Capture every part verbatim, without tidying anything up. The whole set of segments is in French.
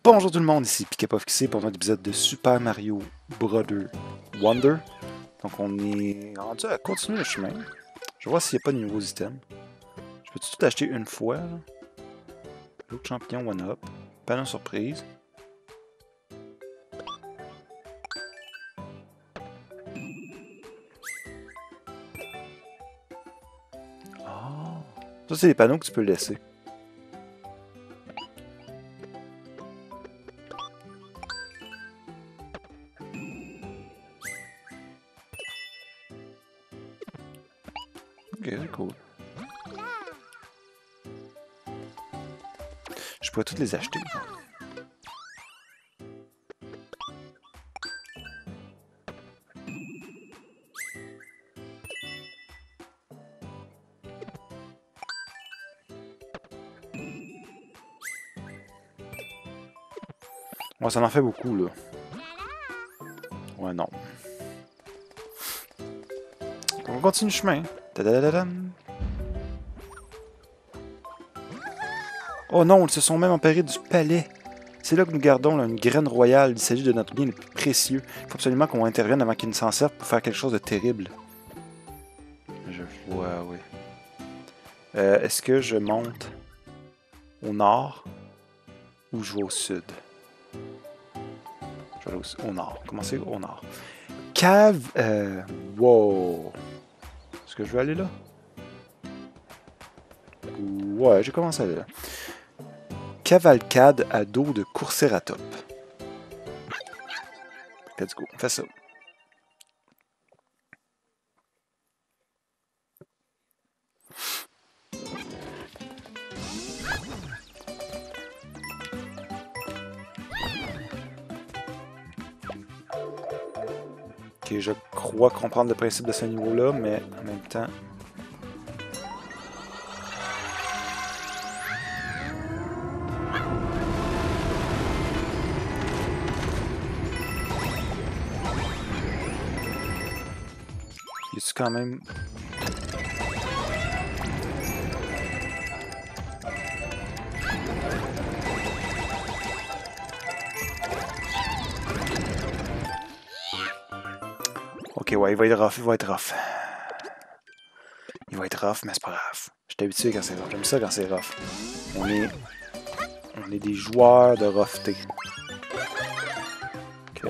Bonjour tout le monde, ici PikaPofXC pour notre épisode de Super Mario Brother Wonder. Donc on est rendu à continuer le chemin. Je vais voir s'il n'y a pas de nouveaux items. Je peux tout acheter une fois. L'autre champignon one up. Panneau surprise. Ah, ça c'est les panneaux que tu peux laisser. Ok, c'est cool. Je pourrais toutes les acheter. Ouais, ça en fait beaucoup, là. Ouais, non. Donc, on continue le chemin. Tadadadam. Oh non, ils se sont même emparés du palais. C'est là que nous gardons là, une graine royale. Il s'agit de notre bien le plus précieux. Il faut absolument qu'on intervienne avant qu'ils ne s'en servent pour faire quelque chose de terrible. Je vois, oui. Euh, Est-ce que je monte au nord ou je vais au sud? Je vais aller au, au nord. Commencer au nord. Cave... Euh, wow. Est-ce que je vais aller là? Ouais, j'ai commencé à aller là. Cavalcade à dos de Courceratops. Let's go, fais ça. Ok, je crois comprendre le principe de ce niveau-là, mais en même temps... Y a-tu quand même... Ok, ouais, il va être rough, il va être rough. Il va être rough, mais c'est pas grave. Je suis habitué quand c'est rough. J'aime ça quand c'est rough. On est... On est des joueurs de roughté. Ok.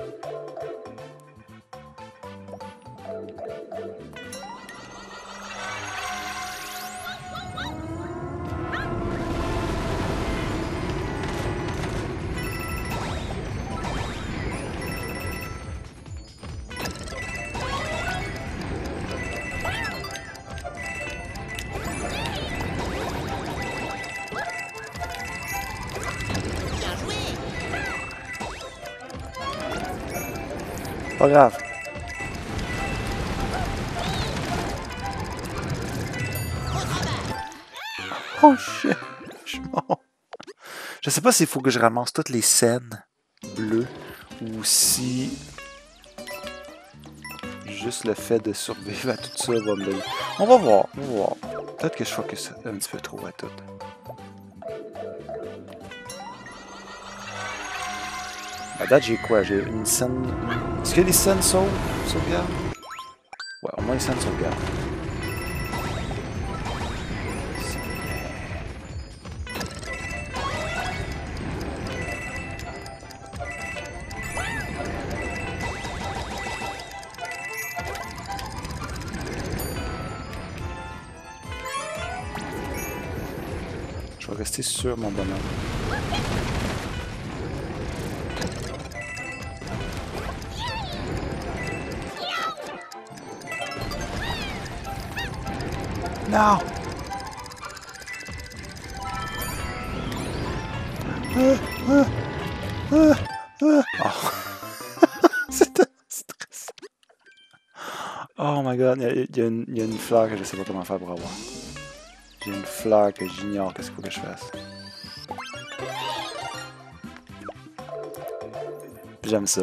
Pas grave. Oh shit. Je suis mort. Je sais pas s'il faut que je ramasse toutes les scènes bleues ou si juste le fait de survivre à tout ça va me donner. On va voir, on va voir. Peut-être que je focus un petit peu trop à tout. À date, j'ai quoi? J'ai une scène... Est-ce que les scènes sauve? Sauvegarde? Ouais, au moins les scènes sauvegarde. Je vais rester sur mon bonhomme. Non! Ah, ah, ah, ah. Oh. C'était stressant. Oh my god, il y, y, y, y a une fleur que je sais pas comment faire pour avoir. J'ai une fleur que j'ignore, qu'est-ce qu'il faut que je fasse. J'aime ça.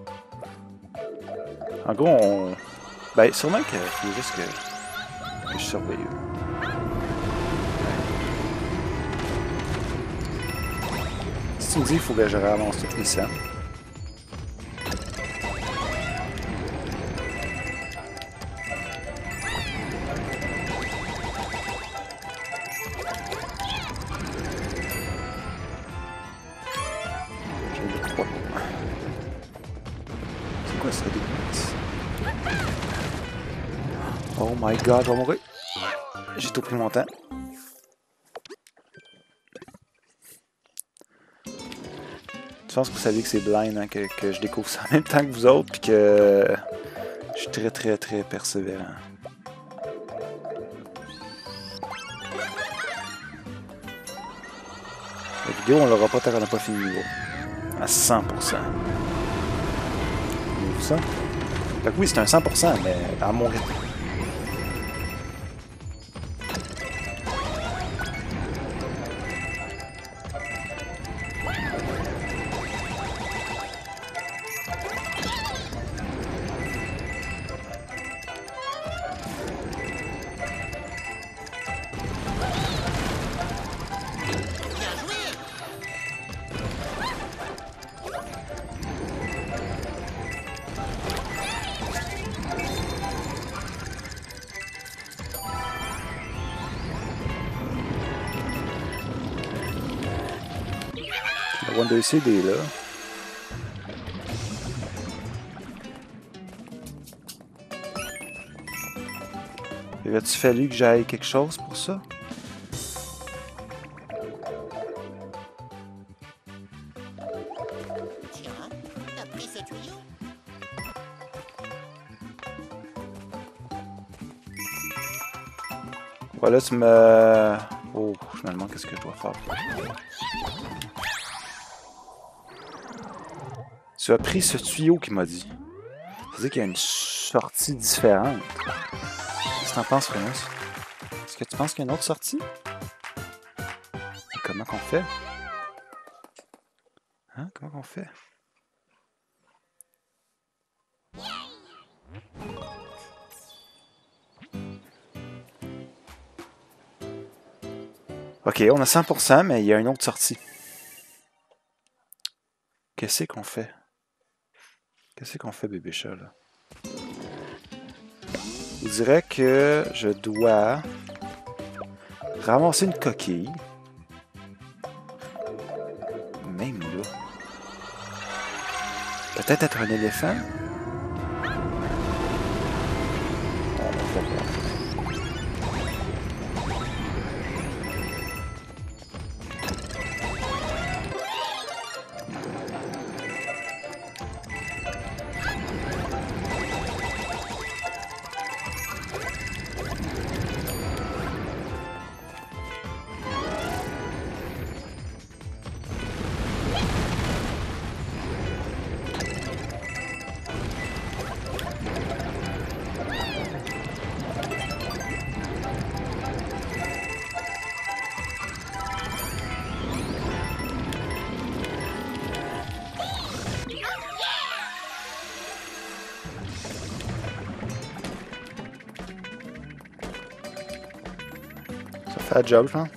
En gros, on... Ben, sûrement qu'il faut juste que... que je surveille. tu me dis, il faut que je ramasse toutes les scènes. C'est quoi ça, des glaces? Oh my god, je vais mourir. J'ai tout pris mon temps. Je pense que vous savez que c'est blind, hein, que, que je découvre ça en même temps que vous autres, puis que je suis très très très persévérant. La vidéo, on l'aura pas tant qu'on n'a pas fini le niveau. À cent pour cent. Vous ça? Fait que oui, c'est un cent pour cent, mais à mon rythme. Le Wonder Seed est là. Aurait-il fallu que j'aille quelque chose pour ça? Voilà, tu me... Oh, finalement, qu'est-ce que je dois faire? Tu as pris ce tuyau qu'il m'a dit. Ça veut dire qu'il y a une sortie différente. Qu'est-ce que t'en penses, Remus? Est-ce que tu penses qu'il y a une autre sortie? Et comment qu'on fait? Hein? Comment qu'on fait? Ok, on a cent pour cent, mais il y a une autre sortie. Qu'est-ce qu'on fait? Qu'est-ce qu'on fait, bébé chat, là? Je dirais que je dois ramasser une coquille. Même là. Peut-être être un éléphant? On va voir. Ça fait la job, je pense.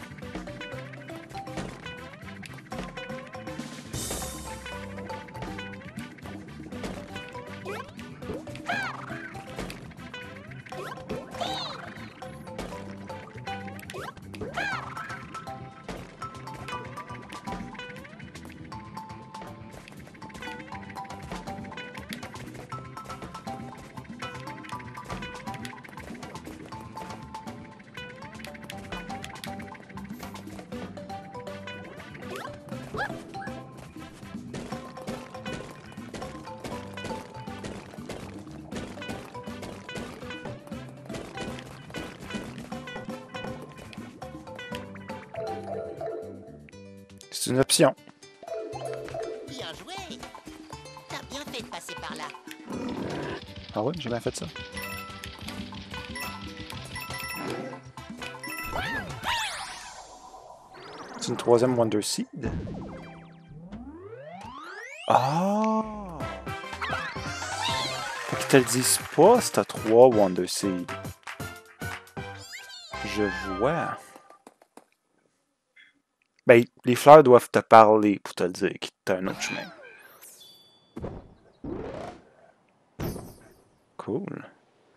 C'est une option. Bien joué. T'as bien fait de passer par là. Ah ouais, j'ai bien fait ça. C'est une troisième Wonder Seed. Ah! Fait qu'ils te le disent pas si t'as trois Wonder Seed. Je vois. Ben, les fleurs doivent te parler pour te le dire que t'as un autre chemin. Cool.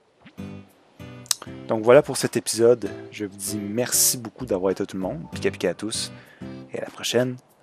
Donc voilà pour cet épisode. Je vous dis merci beaucoup d'avoir été tout le monde. Pika pika à tous. Et à la prochaine.